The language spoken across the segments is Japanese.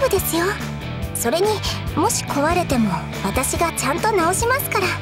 夫ですよ。それにもし壊れても私がちゃんと直しますから。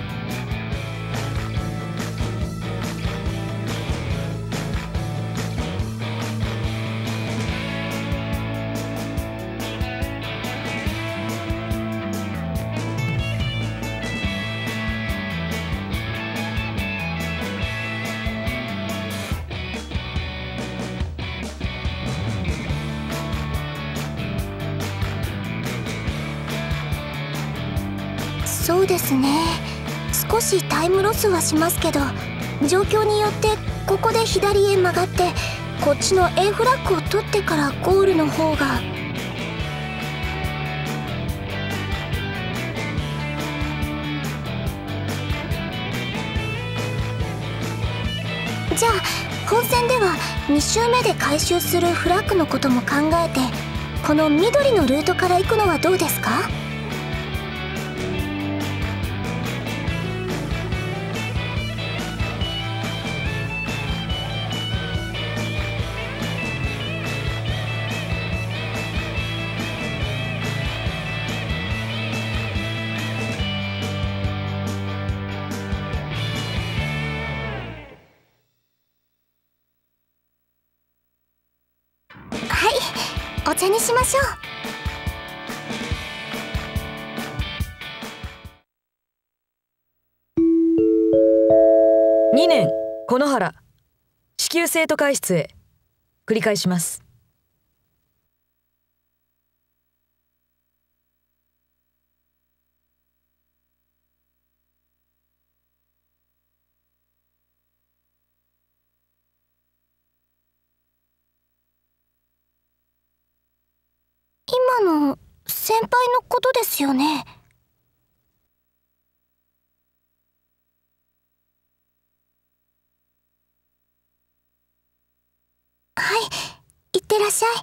そうですね、少しタイムロスはしますけど、状況によってここで左へ曲がってこっちの A フラッグを取ってからゴールの方が。じゃあ本戦では2周目で回収するフラッグのことも考えて、この緑のルートから行くのはどうですか？はい、お茶にしましょう。 2年この原支給生徒会室へ。繰り返します。 今の先輩のことですよね。はい、いってらっしゃい。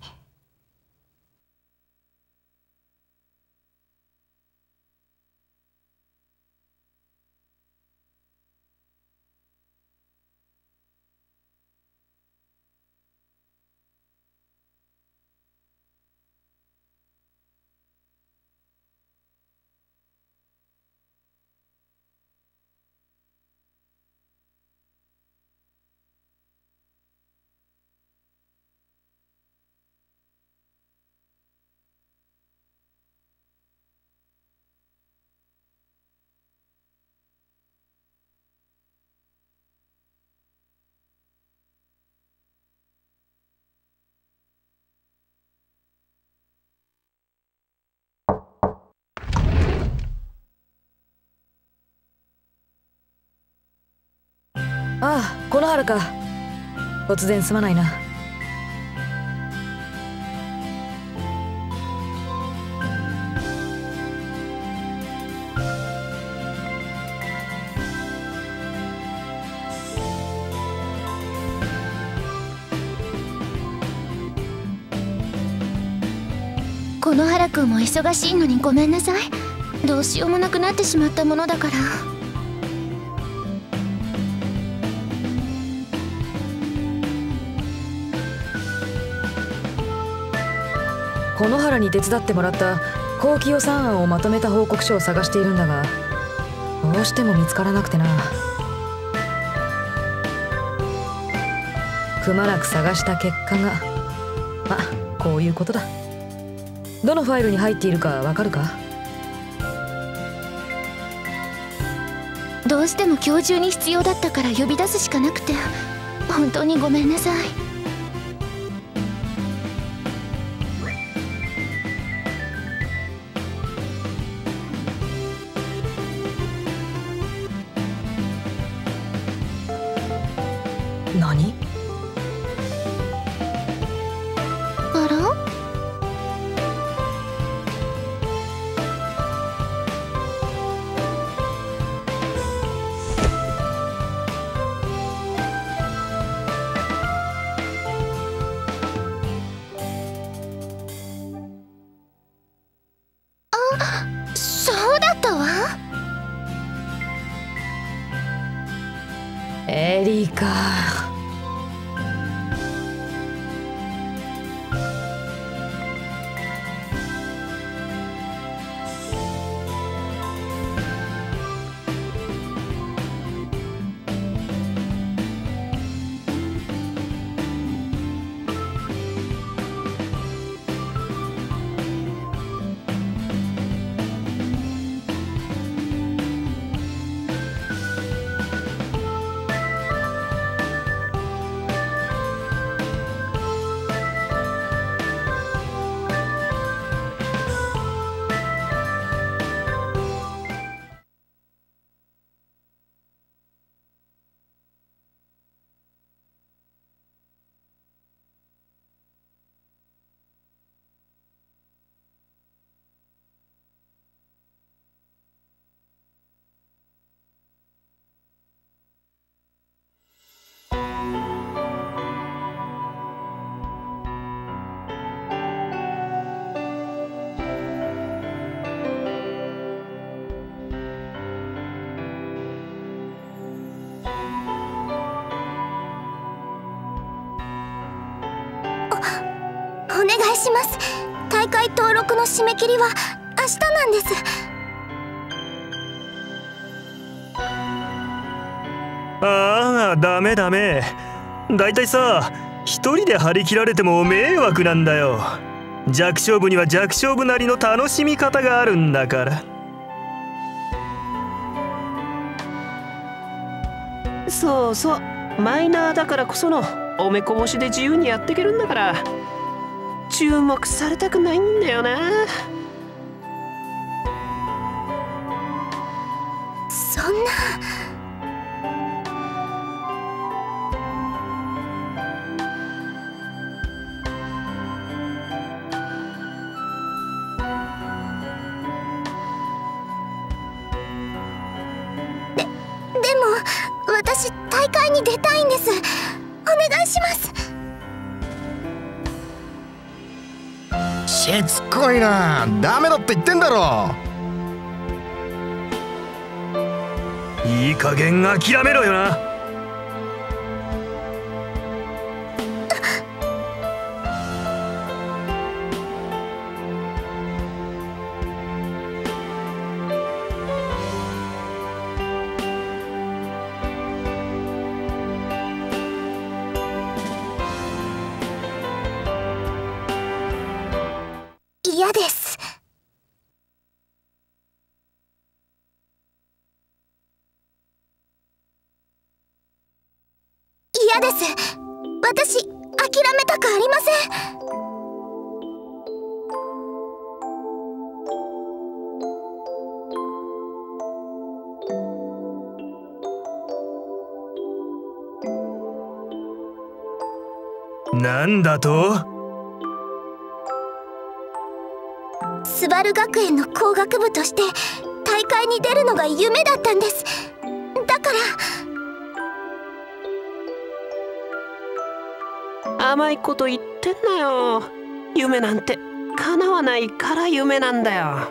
ああ、この原か。突然すまないな。 この原くんも忙しいのにごめんなさい。どうしようもなくなってしまったものだから。 この原に手伝ってもらった後期予算案をまとめた報告書を探しているんだが、どうしても見つからなくてな。くまなく探した結果がこういうことだ。どのファイルに入っているかわかるか？ どうしても今日中に必要だったから呼び出すしかなくて、本当にごめんなさい。 何？ あら？そうだったわ。 エリカ。 します。大会登録の締め切りは明日なんです。 ああ、ダメダメ。だいたいさ、一人で張り切られても迷惑なんだよ。弱小部には弱小部なりの楽しみ方があるんだから。 そうそう、マイナーだからこそのおめこぼしで自由にやっていけるんだから、注目されたくないんだよな。 そんな。でも私大会に出たいんです。お願いします。 しつこいな。ダメだって言ってんだろ。 いい加減諦めろよな。 嫌です。嫌です。私諦めたくありません。 なんだと？ スバル学園の工学部として大会に出るのが夢だったんです。だから甘いこと言ってんなよ。夢なんて叶わないから夢なんだよ。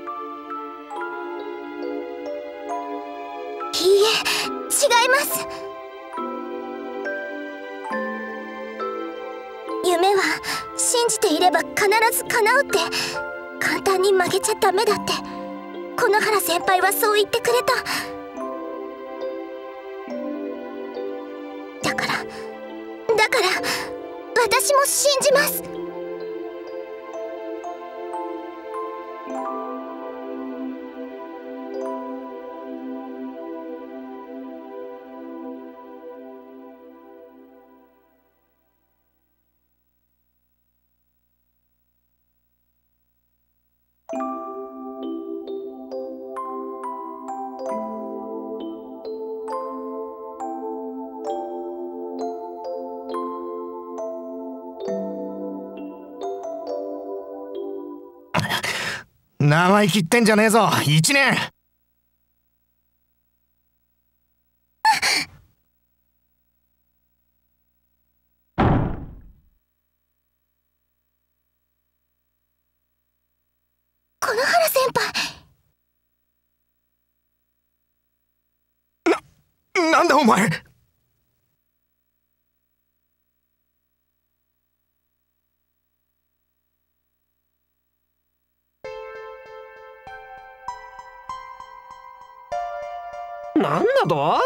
いいえ、違います。夢は信じていれば必ず叶うって簡単に曲げちゃダメだってこの原先輩はそう言ってくれた。だから私も信じます。 生意気ってんじゃねえぞ、一年。 この原先輩。 なんだお前。 なんだと？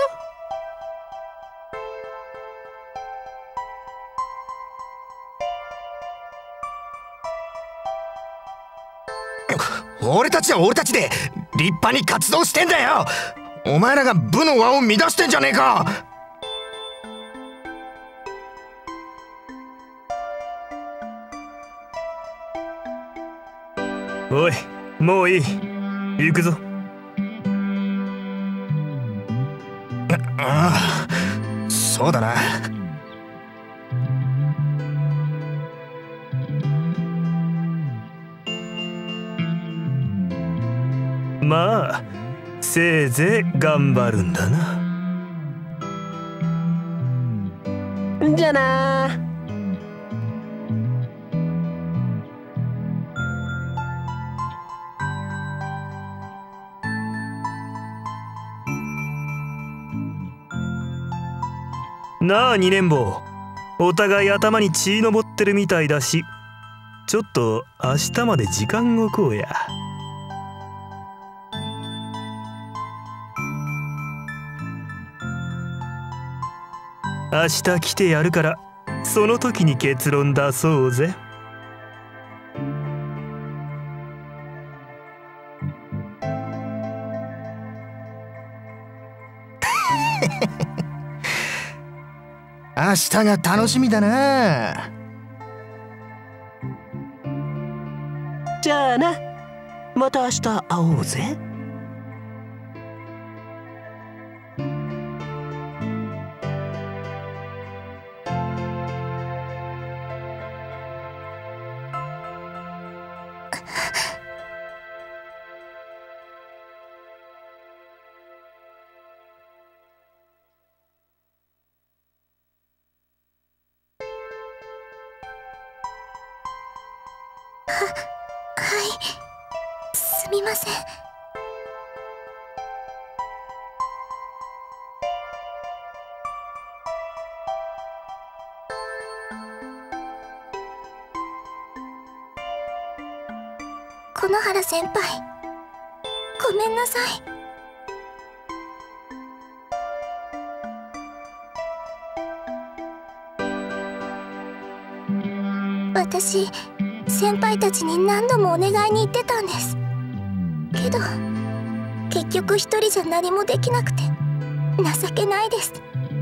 俺たちは俺たちで立派に活動してんだよ。お前らが部の輪を乱してんじゃねえか。 おい、もういい。行くぞ。 ああ、そうだな。 まあせいぜい頑張るんだな。 じゃあな。 なあ二年坊、お互い頭に血のぼってるみたいだし、 ちょっと明日まで時間を置こうや。明日来てやるから、その時に結論出そうぜ。 明日が楽しみだな。 じゃあな、また明日会おうぜ。 はい、すみません。木ノ原先輩、ごめんなさい。私、先輩たちに何度もお願いに行ってたんです。けど結局一人じゃ何もできなくて情けないです。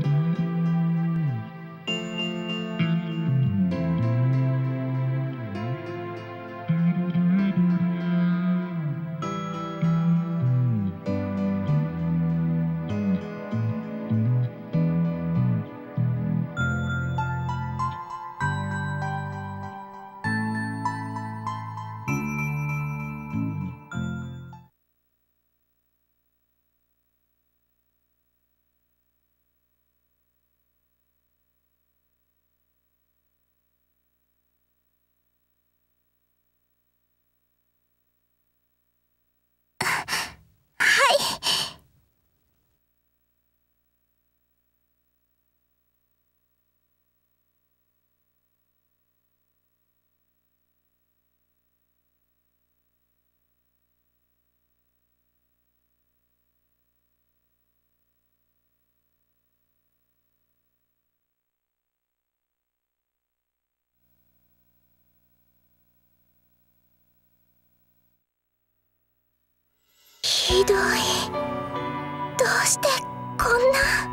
ひどい。どうしてこんな。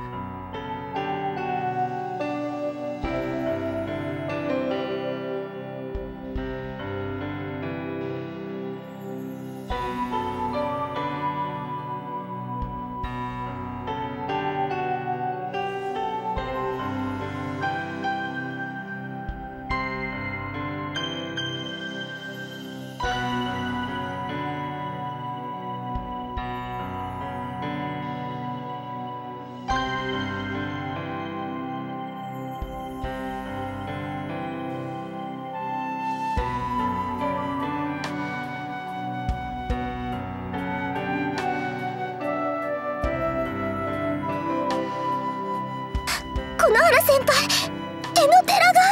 木ノ原先輩、絵の寺が。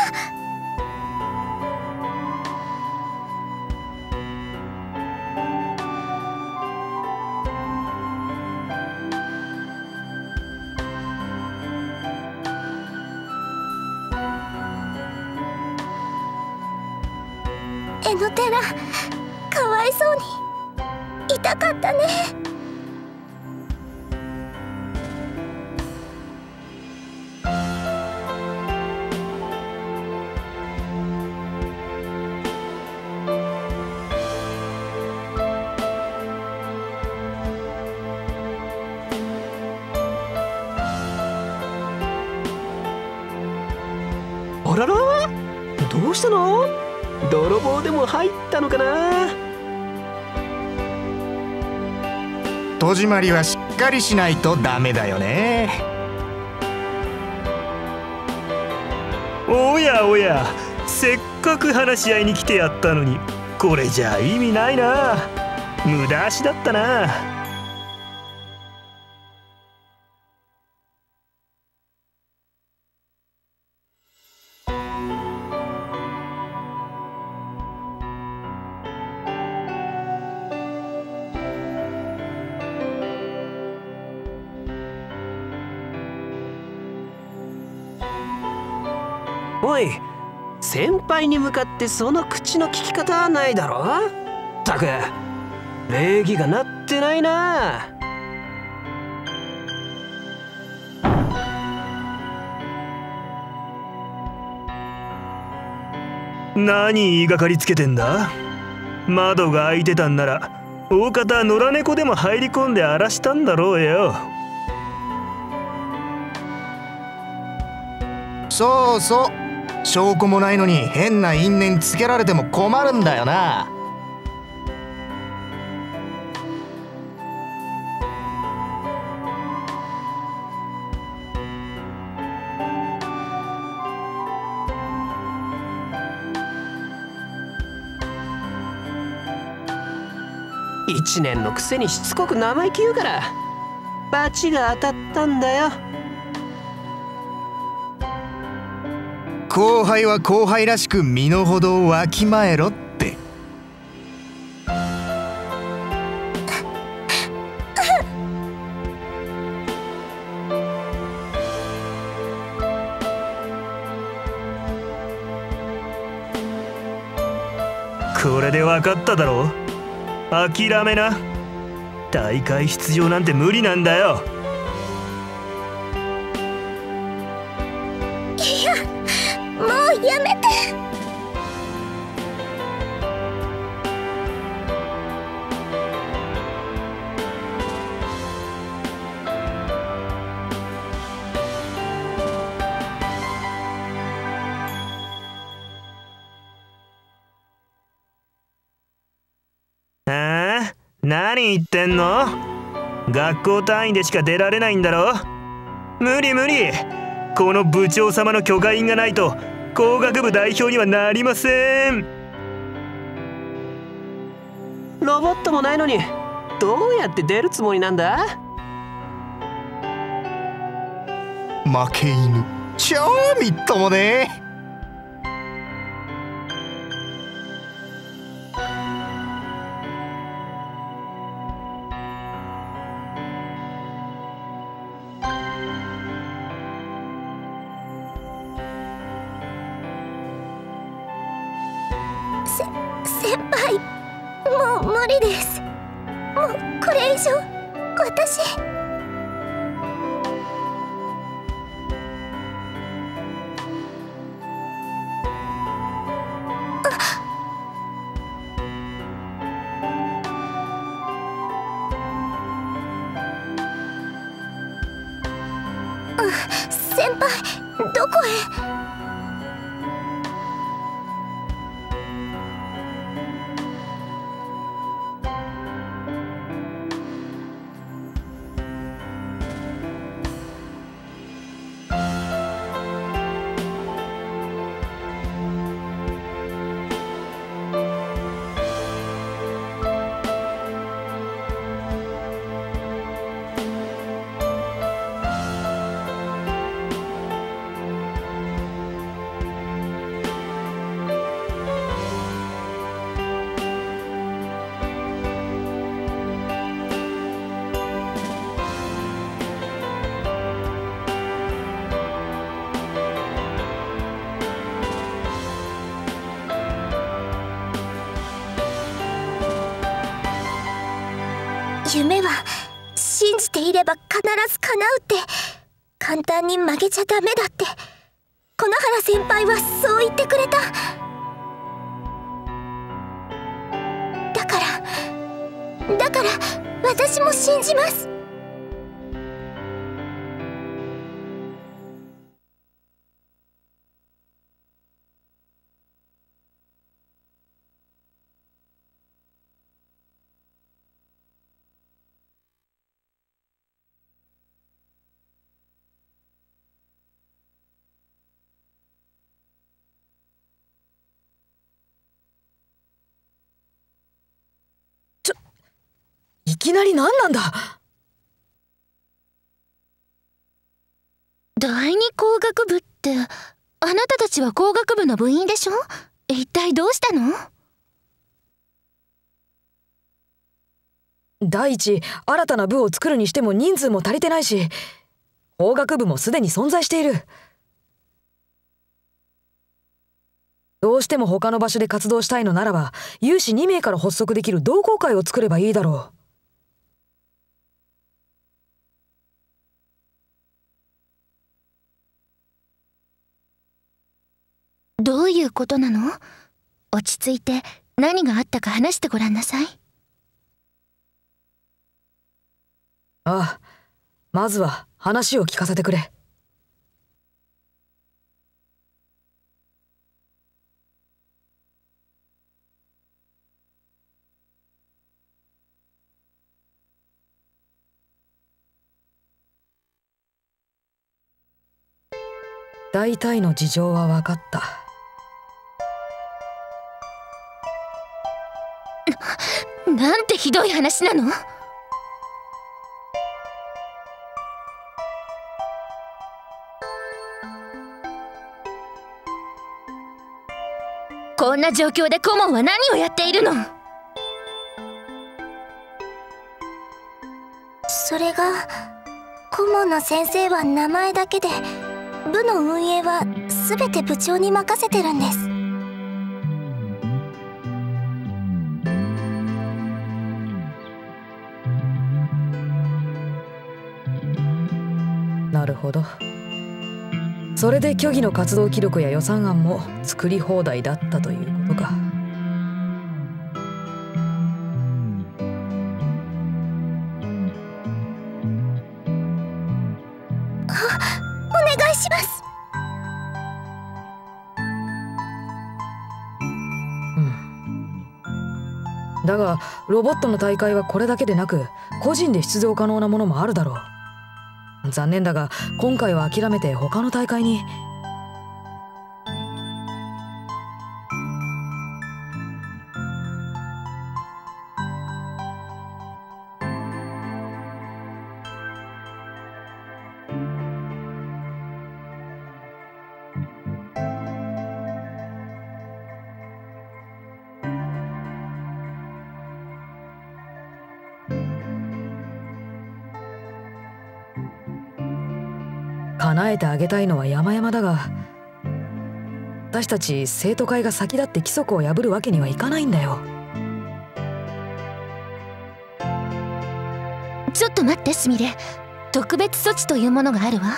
絵の寺、かわいそうに。痛かったね。 あらら、どうしたの？泥棒でも入ったのかな？ 戸締まりはしっかりしないとダメだよね。 おやおや、せっかく話し合いに来てやったのに、これじゃ意味ないな。無駄足だったな。 おい、先輩に向かってその口の利き方はないだろ。ったく礼儀がなってないな。 何言いがかりつけてんだ。窓が開いてたんなら大方野良猫でも入り込んで荒らしたんだろうよ。 そうそう、証拠もないのに変な因縁つけられても困るんだよな。 1年のくせにしつこく生意気言うからバチが当たったんだよ。 後輩は後輩らしく身の程をわきまえろって。 これで分かっただろ。諦めな。大会出場なんて無理なんだよ。 いや、もうやめて。 何言ってんの。学校単位でしか出られないんだろ。無理無理。この部長様の許可印がないと工学部代表にはなりません。 ロボットもないのにどうやって出るつもりなんだ。 負け犬超みっともねえ。 先輩、もう無理です。もうこれ以上私。先輩、どこへ？夢は信じていれば必ず叶うって簡単に曲げちゃダメだってこの原先輩はそう言ってくれた。だから私も信じます。 いきなり何なんだ。 第二工学部ってあなたたちは工学部の部員でしょ。一体どうしたの？ 第一、新たな部を作るにしても人数も足りてないし、工学部もすでに存在している。 どうしても他の場所で活動したいのならば、有志2名から発足できる同好会を作ればいいだろう。どういうことなの？落ち着いて何があったか話してごらんなさい。 ああ、まずは話を聞かせてくれ。大体の事情は分かった。 なんてひどい話なの？こんな状況で顧問は何をやっているの？ それが、顧問の先生は名前だけで、部の運営は全て部長に任せてるんです。 なるほど。それで虚偽の活動記録や予算案も作り放題だったということか。 お願いします。 だがロボットの大会はこれだけでなく、個人で出場可能なものもあるだろう。残念だが今回は諦めて他の大会に。叶えてあげたいのは山々だが、私たち生徒会が先立って規則を破るわけにはいかないんだよ。 ちょっと待ってすみれ、特別措置というものがあるわ。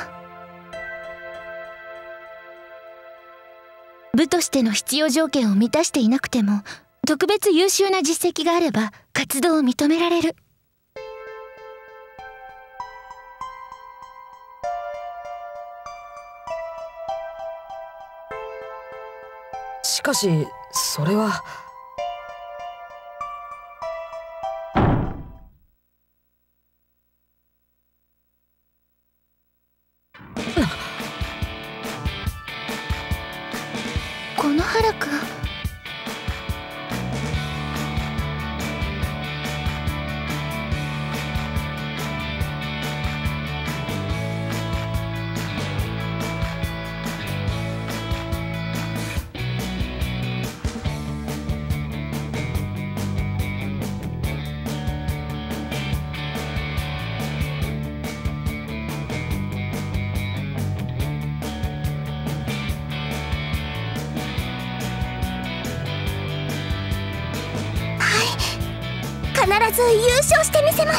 部としての必要条件を満たしていなくても、特別優秀な実績があれば活動を認められる。 しかしそれは。 この原くん、 必ず優勝してみせます。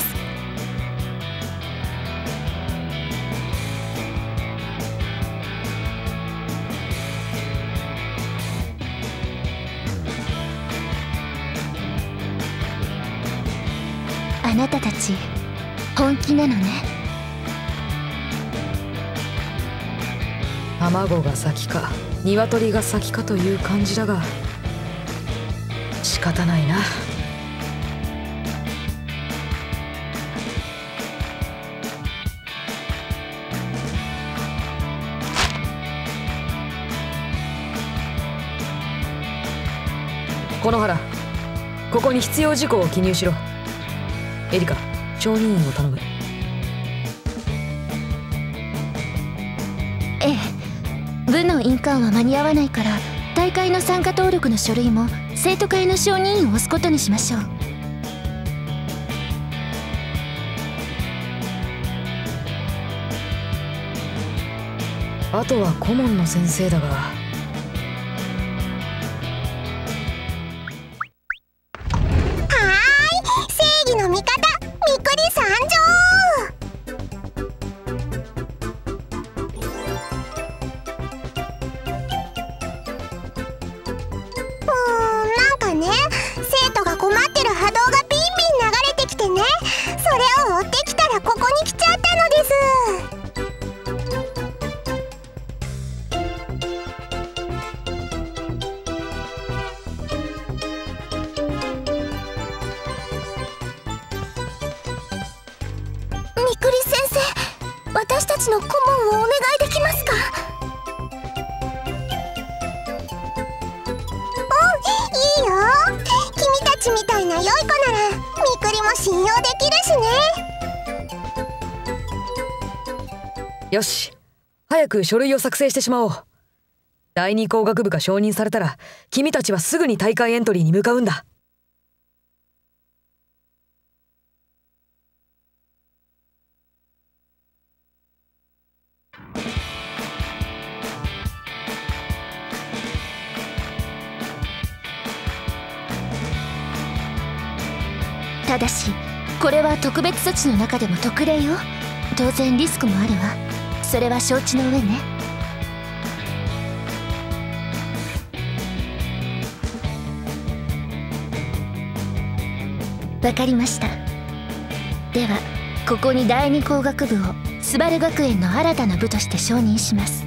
あなたたち本気なのね。 卵が先か鶏が先かという感じだが、仕方ないな。この原、ここに必要事項を記入しろ。エリカ、承認員を頼む。 ええ、部の印鑑は間に合わないから、大会の参加登録の書類も生徒会の承認員を押すことにしましょう。 あとは顧問の先生だが、 みくり先生、私たちの顧問をお願いできますか？ いいよ。君たちみたいな良い子ならみくりも信用できるしね。 よし、早く書類を作成してしまおう。第二工学部が承認されたら君たちはすぐに大会エントリーに向かうんだ。 ただしこれは特別措置の中でも特例よ。当然リスクもあるわ。それは承知の上ね。わかりました。ではここに第二工学部をスバル学園の新たな部として承認します。